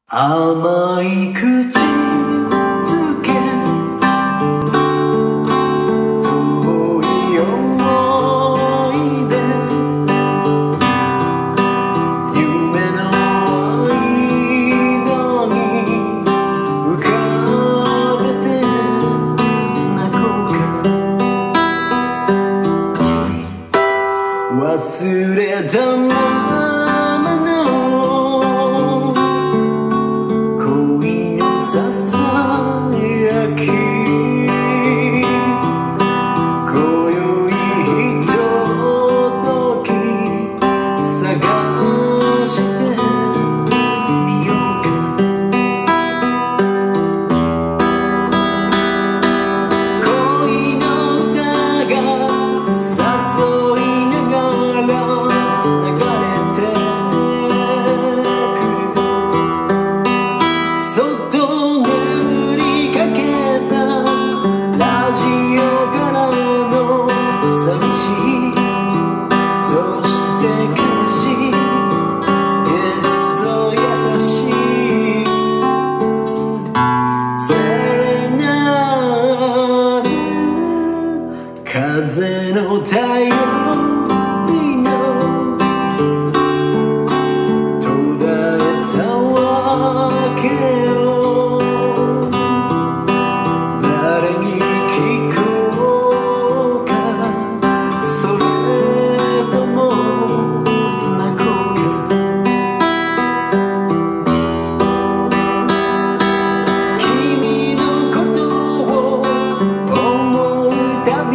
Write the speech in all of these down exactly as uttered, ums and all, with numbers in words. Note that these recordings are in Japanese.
甘い口づけ遠い思い出夢の間に浮かべて泣こうか忘れたままのささやき今宵ひととき探してみようか恋の歌が誘いながら流れてくるそっと風の太陽の途絶えたわけを誰に聞こうかそれとも泣こうか君のことを思うたび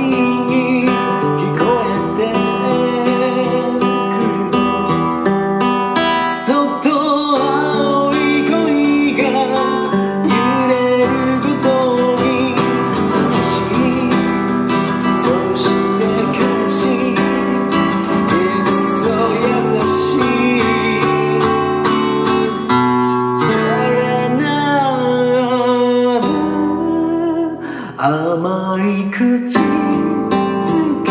甘い口づけ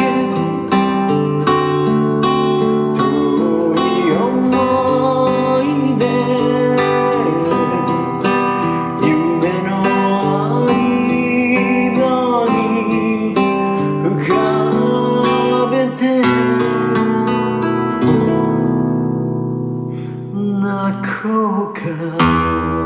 遠い思い出夢の間に浮かべて泣こうか